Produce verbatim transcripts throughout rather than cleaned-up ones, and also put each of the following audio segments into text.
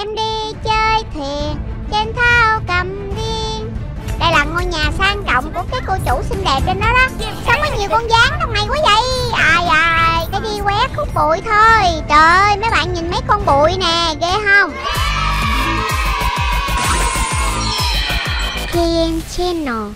em đi chơi thuyền trên thao cầm viên. Đây là ngôi nhà sang trọng của cái cô chủ xinh đẹp trên đó đó. Sao có nhiều con gián trong này quá vậy? Ai ai, cái đi quét hút bụi thôi. Trời ơi, mấy bạn nhìn mấy con bụi nè, ghê không? Thiên Channel.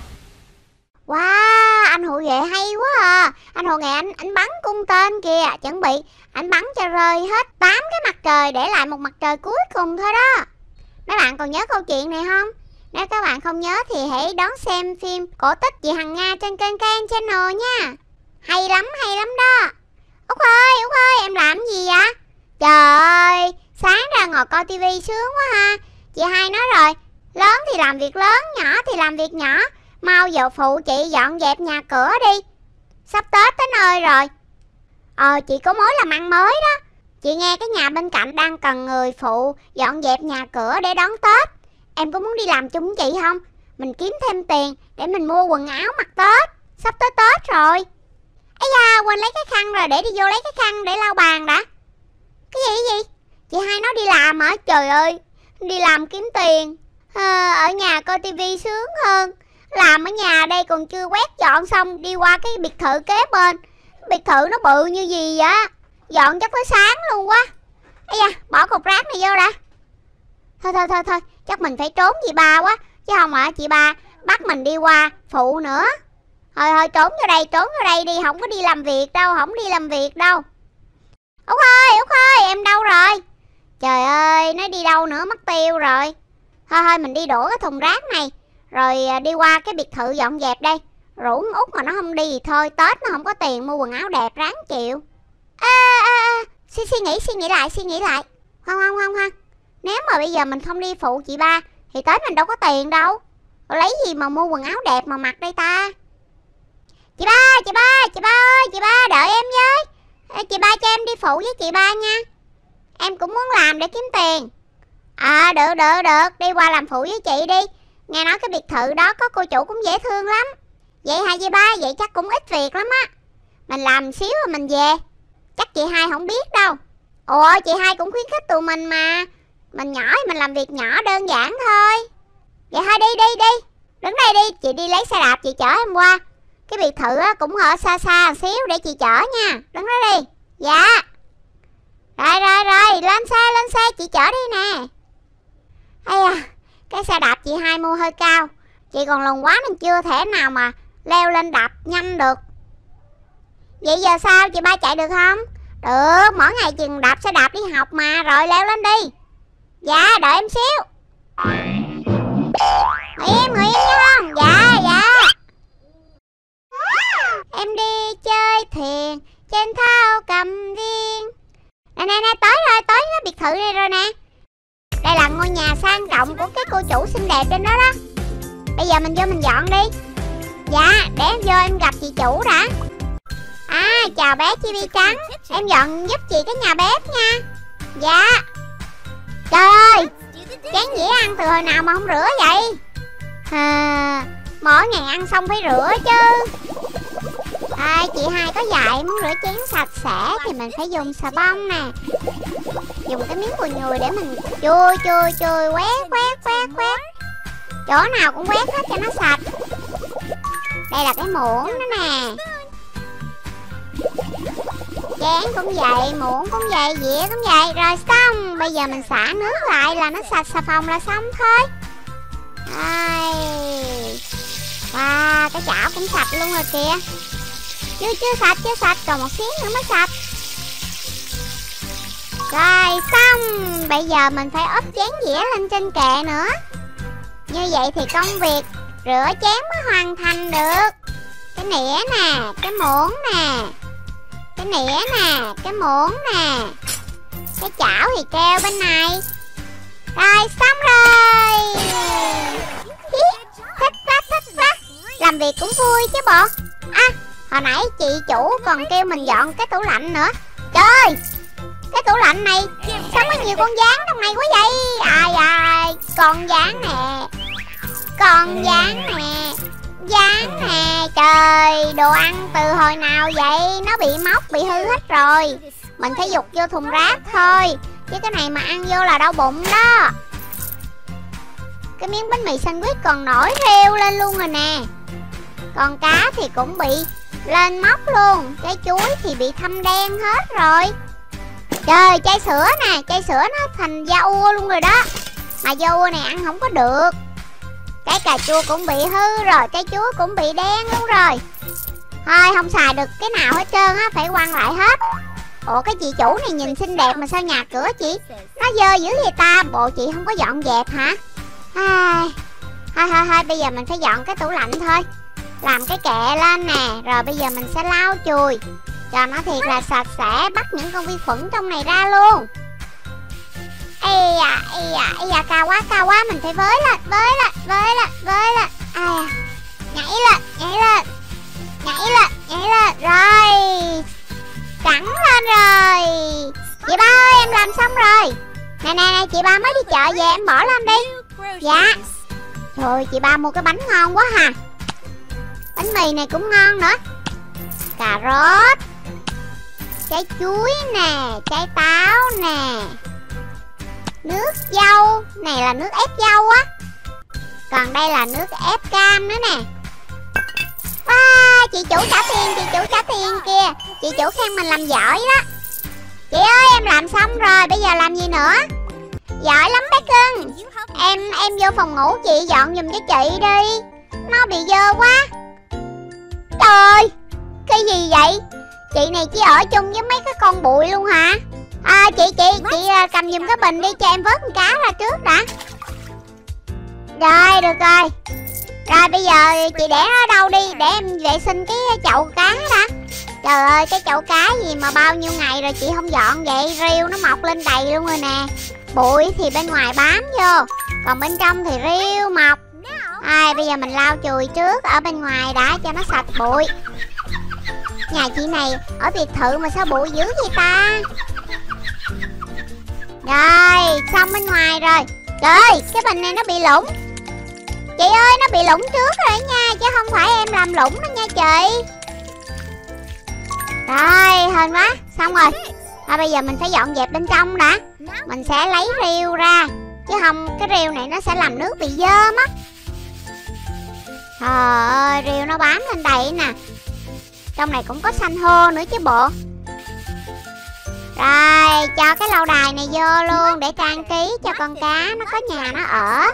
Wow, anh Hụ Nghệ hay quá à. Anh Hụ Nghệ anh anh bắn cung tên kìa, chuẩn bị anh bắn cho rơi hết tám cái mặt trời, để lại một mặt trời cuối cùng thôi đó. Mấy bạn còn nhớ câu chuyện này không? Nếu các bạn không nhớ thì hãy đón xem phim cổ tích chị Hằng Nga trên kênh ca en Channel nha. Hay lắm, hay lắm đó. Út ơi, Út ơi, em làm gì vậy? Trời ơi, sáng ra ngồi coi tivi sướng quá ha. Chị hai nói rồi, lớn thì làm việc lớn, nhỏ thì làm việc nhỏ. Mau giờ phụ chị dọn dẹp nhà cửa đi. Sắp Tết tới nơi rồi. Ờ, chị có mối làm ăn mới đó. Chị nghe cái nhà bên cạnh đang cần người phụ dọn dẹp nhà cửa để đón Tết. Em có muốn đi làm chung với chị không? Mình kiếm thêm tiền để mình mua quần áo mặc Tết. Sắp tới Tết rồi. Ây da, quên lấy cái khăn rồi, để đi vô lấy cái khăn để lau bàn đã. Cái gì cái gì? Chị hai nói đi làm hả? Trời ơi, đi làm kiếm tiền à, ở nhà coi tivi sướng hơn. Làm ở nhà đây còn chưa quét dọn xong, đi qua cái biệt thự kế bên. Biệt thự nó bự như gì vậy? Dọn chắc tới sáng luôn quá. Ây da, bỏ cục rác này vô đã. Thôi thôi thôi thôi, chắc mình phải trốn chị ba quá. Chứ không hả, chị ba bắt mình đi qua phụ nữa. Thôi thôi, trốn vô đây, trốn vô đây đi. Không có đi làm việc đâu, không đi làm việc đâu. Út ơi, Út ơi, em đâu rồi? Trời ơi, nó đi đâu nữa, mất tiêu rồi. Thôi thôi, mình đi đổ cái thùng rác này, rồi đi qua cái biệt thự dọn dẹp đây. Rủ Út mà nó không đi thì thôi, Tết nó không có tiền mua quần áo đẹp, ráng chịu. Ê, ê, ê, suy, suy nghĩ, suy nghĩ lại, suy nghĩ lại. Không, không, không, không. Nếu mà bây giờ mình không đi phụ chị ba thì Tết mình đâu có tiền đâu. Rồi lấy gì mà mua quần áo đẹp mà mặc đây ta? Chị ba, chị ba, chị ba ơi, chị ba đợi em với. Chị ba cho em đi phụ với chị ba nha. Em cũng muốn làm để kiếm tiền. À được, được, được, đi qua làm phụ với chị đi. Nghe nói cái biệt thự đó có cô chủ cũng dễ thương lắm. Vậy hả chị ba? Vậy chắc cũng ít việc lắm á. Mình làm xíu rồi mình về. Chắc chị hai không biết đâu. Ủa, chị hai cũng khuyến khích tụi mình mà. Mình nhỏ thì mình làm việc nhỏ đơn giản thôi. Vậy thôi đi đi đi. Đứng đây đi, chị đi lấy xe đạp chị chở em qua. Cái biệt thự cũng ở xa xa một xíu để chị chở nha. Đứng đó đi. Dạ. Rồi rồi rồi, lên xe lên xe, chị chở đi nè. Ây à, cái xe đạp chị hai mua hơi cao. Chị còn lùn quá nên chưa thể nào mà leo lên đạp nhanh được. Vậy giờ sao, chị ba chạy được không? Được, mỗi ngày chị đạp xe đạp đi học mà. Rồi leo lên đi. Dạ, đợi em xíu. Ngồi im, ngồi im nha không? Dạ, dạ. Em đi chơi thuyền trên thao cầm viên. Nè nè nè, tới rồi, tới cái biệt thự đây rồi nè. Đây là ngôi nhà sang trọng của cái cô chủ xinh đẹp trên đó đó. Bây giờ mình vô mình dọn đi. Dạ, để em vô em gặp chị chủ đã. À, chào bé Chibi trắng. Em dọn giúp chị cái nhà bếp nha. Dạ. Trời ơi, chén dĩa ăn từ hồi nào mà không rửa vậy? À, mỗi ngày ăn xong phải rửa chứ. À, chị hai có dạy muốn rửa chén sạch sẽ thì mình phải dùng xà bông nè. Dùng cái miếng cùi nhùi để mình chùi chùi chùi quét quét quét quét. Chỗ nào cũng quét hết cho nó sạch. Đây là cái muỗng đó nè. Chén cũng vậy, muỗng cũng vậy, dĩa cũng vậy. Rồi xong, bây giờ mình xả nước lại là nó sạch xà phòng là xong thôi. Đây. Wow, cái chảo cũng sạch luôn rồi kìa. Chưa chưa sạch, chưa sạch, còn một xíu nữa mới sạch. Rồi xong, bây giờ mình phải ốp chén dĩa lên trên kệ nữa. Như vậy thì công việc rửa chén mới hoàn thành được. Cái nĩa nè, cái muỗng nè, cái nĩa nè, cái muỗng nè, cái chảo thì treo bên này. Rồi xong rồi. Thích quá, thích quá. Làm việc cũng vui chứ bộ. À, hồi nãy chị chủ còn kêu mình dọn cái tủ lạnh nữa. Trời ơi, cái tủ lạnh này sao có nhiều con gián trong này quá vậy? Ai ai, con gián nè, con gián nè, gián nè. Trời, đồ ăn từ hồi nào vậy? Nó bị móc, bị hư hết rồi. Mình phải dục vô thùng rác thôi. chứ cái này mà ăn vô là đau bụng đó. Cái miếng bánh mì sandwich còn nổi rêu lên luôn rồi nè. Còn cá thì cũng bị lên móc luôn. Trái chuối thì bị thâm đen hết rồi. Trời, chai sữa nè, chai sữa nó thành da ua luôn rồi đó. Mà da ua này ăn không có được. Cái cà chua cũng bị hư rồi, cái chuối cũng bị đen luôn rồi. Thôi không xài được cái nào hết trơn á, phải quăng lại hết. Ủa cái chị chủ này nhìn xinh đẹp mà sao nhà cửa chị nó dơ dữ vậy ta? Bộ chị không có dọn dẹp hả? Ai... Thôi thôi thôi bây giờ mình phải dọn cái tủ lạnh thôi. Làm cái kệ lên nè. Rồi bây giờ mình sẽ lau chùi cho nó thiệt là sạch sẽ. Bắt những con vi khuẩn trong này ra luôn. Ây da, ây da, ây da, cao quá, cao quá. Mình phải với lên, với lên, với lên, với lên. Ai à. Nhảy lên, nhảy lên, nhảy lên, nhảy lên. Rồi, cẳng lên rồi. Chị ba ơi, em làm xong rồi. Nè nè, chị ba mới đi chợ về, em bỏ lên đi. Dạ. Trời, chị ba mua cái bánh ngon quá hà. Bánh mì này cũng ngon nữa. Cà rốt, trái chuối nè, trái táo nè, nước dâu. Này là nước ép dâu á. Còn đây là nước ép cam nữa nè. Wow, chị chủ trả tiền, chị chủ trả tiền kìa. Chị chủ khen mình làm giỏi đó. Chị ơi, em làm xong rồi, bây giờ làm gì nữa? Giỏi lắm bé cưng. Em em vô phòng ngủ chị dọn giùm cho chị đi. Nó bị dơ quá. Trời, cái gì vậy? Chị này chỉ ở chung với mấy cái con bụi luôn hả? À chị chị chị cầm giùm cái bình đi cho em vớt con cá ra trước đã. Rồi được rồi. Rồi bây giờ chị để nó đâu đi, để em vệ sinh cái chậu cá đã. Trời ơi cái chậu cá gì mà bao nhiêu ngày rồi chị không dọn vậy. Rêu nó mọc lên đầy luôn rồi nè. Bụi thì bên ngoài bám vô, còn bên trong thì rêu mọc. Ai bây giờ mình lau chùi trước ở bên ngoài đã cho nó sạch bụi. Nhà chị này ở biệt thự mà sao bụi dữ vậy ta? Rồi xong bên ngoài rồi. Trời cái bình này nó bị lủng. Chị ơi nó bị lủng trước rồi nha, chứ không phải em làm lủng đó nha chị. Rồi hên quá. Xong rồi. Thôi bây giờ mình phải dọn dẹp bên trong đã. Mình sẽ lấy rêu ra, chứ không cái rêu này nó sẽ làm nước bị dơ mất. Trời ơi rêu nó bám lên đầy nè. Trong này cũng có san hô nữa chứ bộ. Rồi cho cái lâu đài này vô luôn, để trang trí cho con cá nó có nhà nó ở.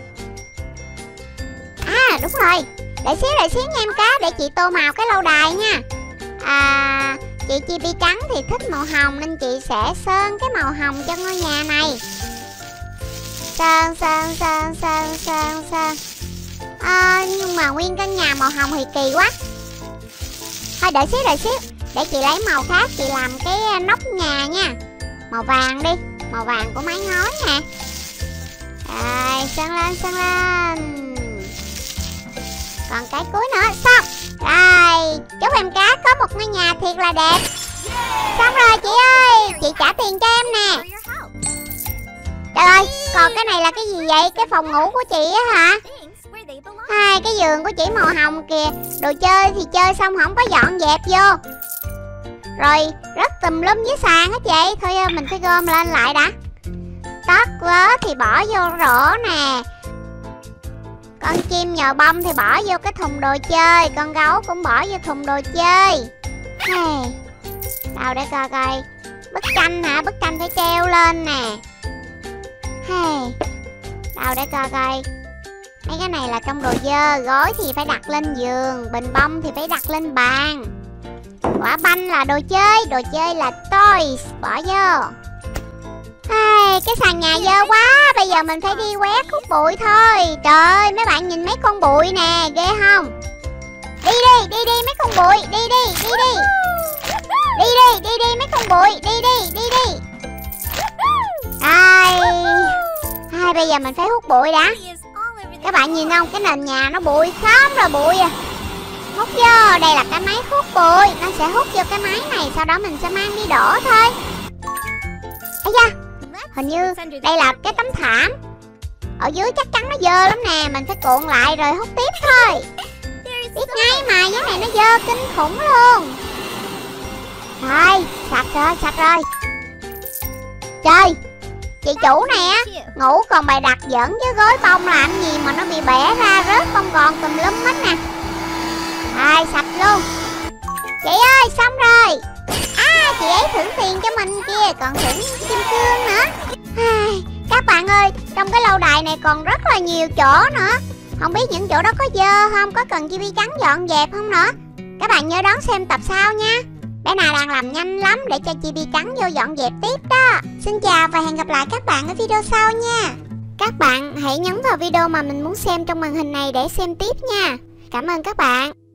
À đúng rồi, để xíu để xíu nha em cá, để chị tô màu cái lâu đài nha. À chị chi pi trắng thì thích màu hồng nên chị sẽ sơn cái màu hồng cho ngôi nhà này. Sơn sơn sơn sơn sơn sơn. À, nhưng mà nguyên căn nhà màu hồng thì kỳ quá. Thôi đợi xíu đợi xíu, để chị lấy màu khác chị làm cái nóc nhà nha. Màu vàng đi, màu vàng của mái ngói nè. Rồi sơn lên sơn lên. Còn cái cuối nữa xong. Rồi chúc em cá có một ngôi nhà thiệt là đẹp. Xong rồi chị ơi, chị trả tiền cho em nè. Trời ơi, còn cái này là cái gì vậy? Cái phòng ngủ của chị á hả? Hai cái giường của chị màu hồng kìa. Đồ chơi thì chơi xong không có dọn dẹp vô. Rồi rất tùm lum với sàn á chị. Thôi mình phải gom lên lại đã. Tất vớ thì bỏ vô rổ nè. Con chim nhồi bông thì bỏ vô cái thùng đồ chơi. Con gấu cũng bỏ vô thùng đồ chơi. Hey. Đâu để coi coi. Bức tranh hả? Bức tranh phải treo lên nè. Hey. Đâu để coi coi. Mấy cái này là trong đồ dơ. Gối thì phải đặt lên giường. Bình bông thì phải đặt lên bàn. Quả banh là đồ chơi. Đồ chơi là toys. Bỏ vô. Hey, cái sàn nhà dơ quá. Bây giờ mình phải đi quét hút bụi thôi. Trời ơi mấy bạn nhìn mấy con bụi nè. Ghê không? Đi đi, đi đi mấy con bụi. Đi đi, đi đi. Đi đi, đi đi mấy con bụi. Đi đi, đi đi. Rồi. Hai bây giờ mình phải hút bụi đã. Các bạn nhìn không? Cái nền nhà nó bụi khóm rồi bụi à. Hút vô. Đây là cái máy hút bụi. Nó sẽ hút vô cái máy này. Sau đó mình sẽ mang đi đổ thôi. Ây da, hình như đây là cái tấm thảm. Ở dưới chắc chắn nó dơ lắm nè. Mình phải cuộn lại rồi hút tiếp thôi. Biết ngay mà, cái này nó dơ kinh khủng luôn. Rồi, sạch rồi, sạch rồi. Trời, Chị chủ nè, ngủ còn bày đặt giỡn với gối bông làm gì mà nó bị bẻ ra rớt bông gòn tùm lum hết nè. Rồi sạch luôn. Chị ơi xong rồi. À chị ấy thưởng tiền cho mình kia, còn thưởng kim cương nữa. Ai, các bạn ơi, trong cái lâu đài này còn rất là nhiều chỗ nữa. Không biết những chỗ đó có dơ không, có cần chi pi trắng dọn dẹp không nữa. Các bạn nhớ đón xem tập sau nha. Bé nào đang làm nhanh lắm để cho chi pi trắng vô dọn dẹp tiếp đó. Xin chào và hẹn gặp lại các bạn ở video sau nha. Các bạn hãy nhấn vào video mà mình muốn xem trong màn hình này để xem tiếp nha. Cảm ơn các bạn.